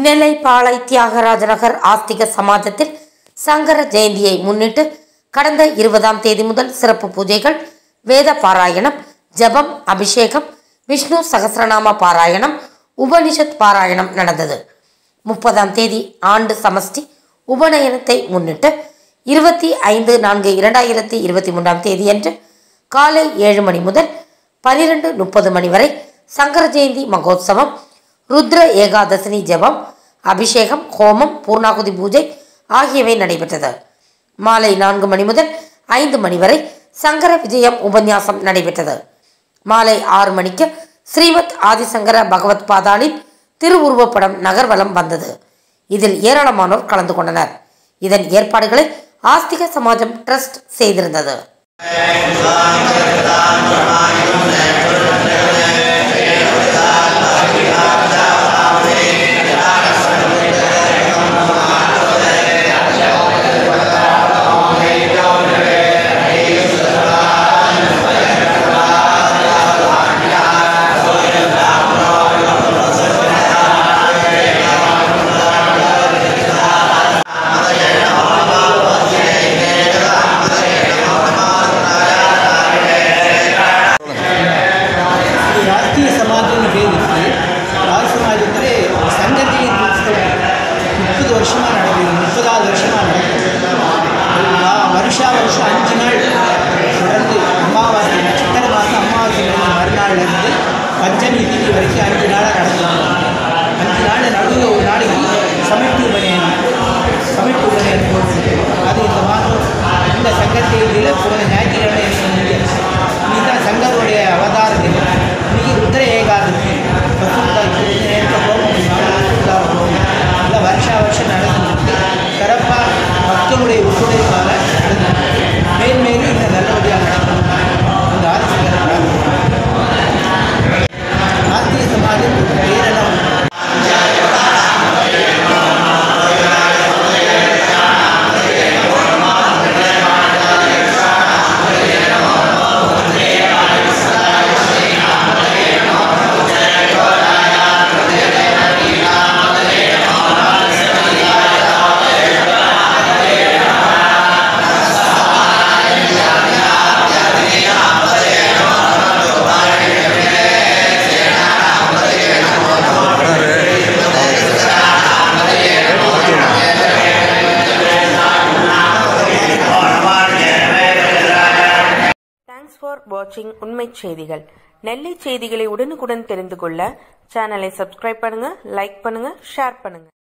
நெல்லை பாளை தியாகராஜ நகர் ஆஸ்திக சமாஜத்தில் சங்கர ஜெயந்தியை முன்னிட்டு கடந்த 20ஆம் தேதி முதல் சிறப்பு பூஜைகள், வேத பாராயணம், ஜபம், அபிஷேகம், விஷ்ணு சகஸ்ரநாம பாராயணம், உபனிஷத் பாராயணம் நடந்தது. 30ஆம் தேதி ஆண்டு சமஷ்டி உபநயனத்தை முன்னிட்டு 25/4/2023 தேதியன்று காலை 7 மணி முதல் 12:30 மணி வரை சங்கர ஜெயந்தி மகோத்சவம், ருத்ர ஏகாதசினி ஜபம், அபிஷேகம், ஹோமம், பூர்ணாகுதி பூஜை ஆகியவை நடைபெற்றது. மாலை 4 மணி முதல் 5 மணி வரை சங்கர விஜயம் உபன்யாசம் நடைபெற்றது. மாலை 6 மணிக்கு ஸ்ரீமத் ஆதிசங்கர பகவத் பாதாளின் திருவுருவப்படம் நகர்வலம் வந்தது. இதில் ஏராளமானோர் கலந்து கொண்டனர். இதன் ஏற்பாடுகளை ஆஸ்திக சமாஜம் ட்ரஸ்ட் செய்திருந்தது. வருஷா வருஷம் 5 நாள் தொடர்ந்து அமாவாசை, சித்திரை மாதம் அமாவாசை மறுநாள்லேருந்து பஞ்சமி திதி வரைக்கும் 5 நாளாக நடத்துவாங்க. 5 நாள் நடுவில் ஒரு நாளைக்கு சமைப்பு உபநயனம் போட்டு அது இந்த மாதம் இந்த சங்கர் தேதியில் போன ஞாயிற்றுக்கிழமை முடிஞ்சிருச்சு. இதுதான் சங்கருடைய அவதார தினம். இன்னைக்கு ருத்ர ஏகாதசி, நேரத்தை போகும் எல்லாம் வருஷா வருஷம் நடந்துருக்கு. சிறப்பாக மக்களுடைய ஒத்துழைப்பால் மேன்மேலும் இந்த நல்லபடியாக நடக்கும். இந்த ஆதிசங்கர ஆஸ்திக சமாஜம் பேரெல்லாம் வாட்சிங் உண்மை செய்திகள். நெல்லை செய்திகளை உடனுக்குடன் தெரிந்து கொள்ள சேனலை சப்ஸ்கிரைப் பண்ணுங்க, லைக் பண்ணுங்க, ஷேர் பண்ணுங்க.